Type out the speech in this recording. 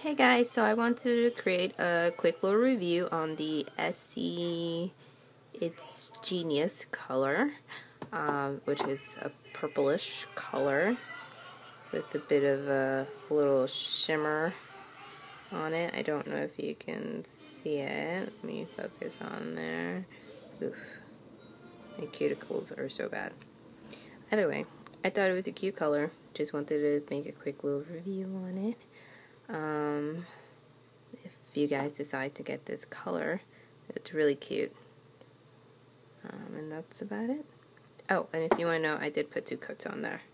Hey guys, so I wanted to create a quick little review on the Essie It's Genius color, which is a purplish color with a bit of a little shimmer on it. I don't know if you can see it. Let me focus on there. Oof, my cuticles are so bad. Either way, I thought it was a cute color. Just wanted to make a quick little review on it. If you guys decide to get this color, it's really cute. And that's about it. Oh, and if you want to know, I did put 2 coats on there.